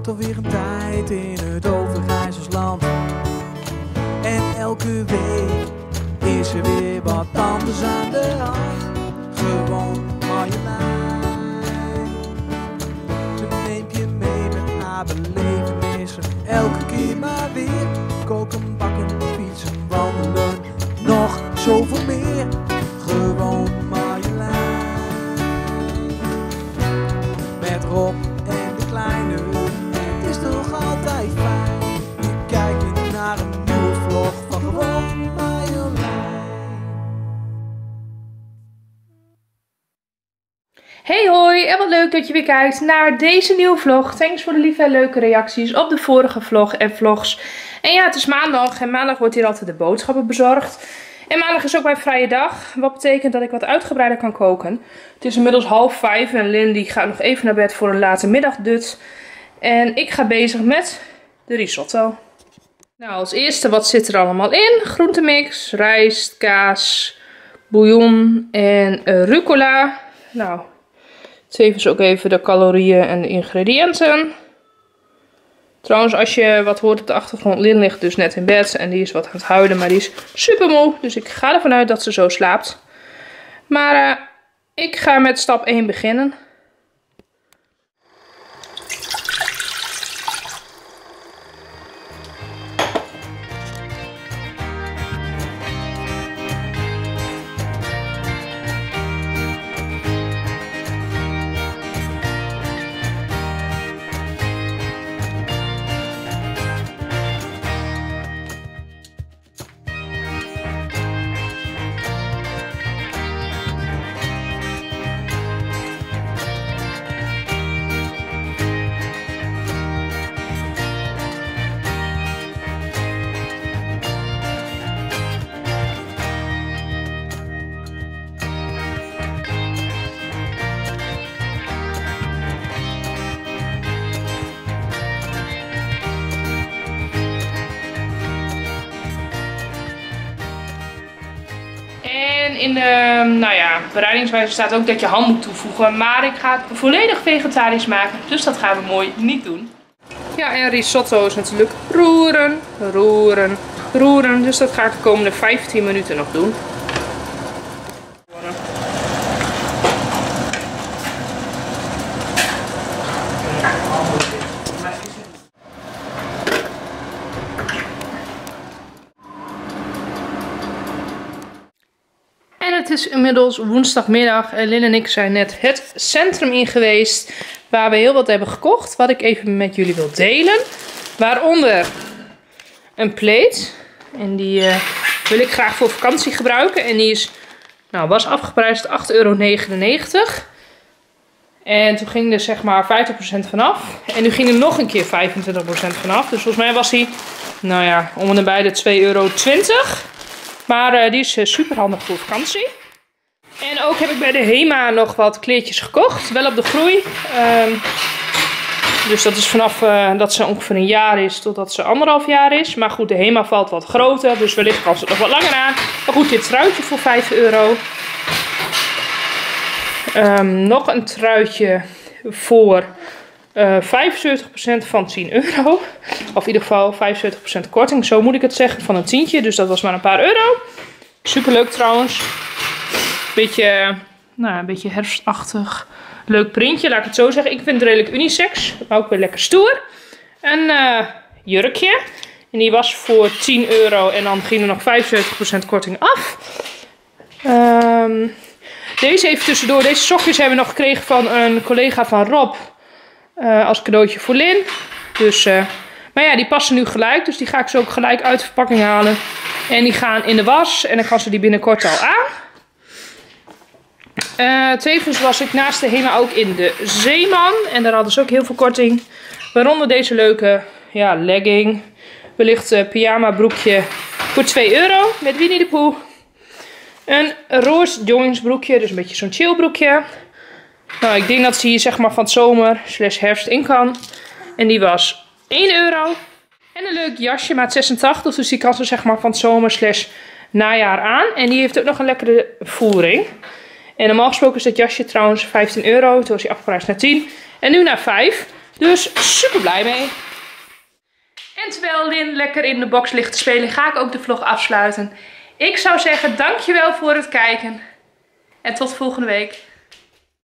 alweer een tijd in het Overijsselsland. En elke week is er weer wat anders aan de hand. Gewoon Marjolein. Ze neemt je mee met haar belevenissen. Elke keer maar weer. Koken, bakken, fietsen, wandelen. Nog zoveel meer. Gewoon Marjolein. Met Rob en de kleine. Het is toch altijd fijn. Je kijkt weer naar een nieuwe vlog van Gewoon Marjolein. Hey hoi, en wat leuk dat je weer kijkt naar deze nieuwe vlog. Thanks voor de lieve en leuke reacties op de vorige vlog en vlogs. En ja, het is maandag en maandag wordt hier altijd de boodschappen bezorgd. En maandag is ook mijn vrije dag, wat betekent dat ik wat uitgebreider kan koken. Het is inmiddels 4:30 en Lynn die gaat nog even naar bed voor een late middagdut. En ik ga bezig met de risotto. Nou, als eerste, wat zit er allemaal in? Groentemix, rijst, kaas, bouillon en rucola. Nou, tevens ook even de calorieën en de ingrediënten. Trouwens, als je wat hoort op de achtergrond, Lynn ligt dus net in bed en die is wat aan het huilen, maar die is super moe. Dus ik ga ervan uit dat ze zo slaapt. Maar ik ga met stap 1 beginnen. In de bereidingswijze staat ook dat je ham moet toevoegen. Maar ik ga het volledig vegetarisch maken. Dus dat gaan we mooi niet doen. Ja, en risotto is natuurlijk roeren, roeren, roeren. Dus dat ga ik de komende 15 minuten nog doen. Het is inmiddels woensdagmiddag en Lynn en ik zijn net het centrum in geweest. Waar we heel wat hebben gekocht. Wat ik even met jullie wil delen. Waaronder een pleet. En die wil ik graag voor vakantie gebruiken. En die is, was afgeprijsd €8,99. En toen ging er zeg maar 50% vanaf. En nu ging er nog een keer 25% vanaf. Dus volgens mij was die, om en bij de €2,20. Maar die is super handig voor vakantie. En ook heb ik bij de HEMA nog wat kleertjes gekocht. Wel op de groei. Dus dat is vanaf dat ze ongeveer een jaar is totdat ze 1,5 jaar is. Maar goed, de HEMA valt wat groter. Dus wellicht kan ze het nog wat langer aan. Maar goed, dit truitje voor €5. Nog een truitje voor 75% van €10. Of in ieder geval 75% korting. Zo moet ik het zeggen, van een tientje. Dus dat was maar een paar euro. Superleuk trouwens. Een beetje herfstachtig. Leuk printje, laat ik het zo zeggen. Ik vind het redelijk unisex. Maar ook weer lekker stoer. Een jurkje. En die was voor €10. En dan ging er nog 75% korting af. Deze even tussendoor. Deze sokjes hebben we nog gekregen van een collega van Rob. Als cadeautje voor Lynn. Dus, maar ja, die passen nu gelijk. Dus die ga ik zo ook gelijk uit de verpakking halen. En die gaan in de was. En dan kan ze die binnenkort al aan. Tevens was ik naast de HEMA ook in de Zeeman. En daar hadden ze ook heel veel korting. Waaronder deze leuke legging. Wellicht pyjama broekje voor €2. Met Winnie de Pooh. Een roze joggingsbroekje. Dus een beetje zo'n chill broekje. Nou, ik denk dat ze hier zeg maar van zomer / herfst in kan. En die was €1. En een leuk jasje, maat 86. Dus die kan ze zeg maar van zomer / najaar aan. En die heeft ook nog een lekkere voering. En normaal gesproken is dat jasje trouwens €15. Toen was hij afgeprijsd naar 10. En nu naar 5. Dus super blij mee. En terwijl Lin lekker in de box ligt te spelen, ga ik ook de vlog afsluiten. Ik zou zeggen, dankjewel voor het kijken. En tot volgende week.